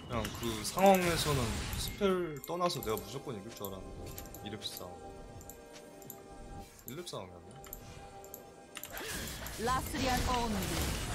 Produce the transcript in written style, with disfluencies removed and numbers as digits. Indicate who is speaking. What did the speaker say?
Speaker 1: 그냥 그 상황에서는 스펠 떠나서 내가 무조건 이길 줄 알았는데 2렙 싸움 1렙 싸움이었네.
Speaker 2: 라스리안 온리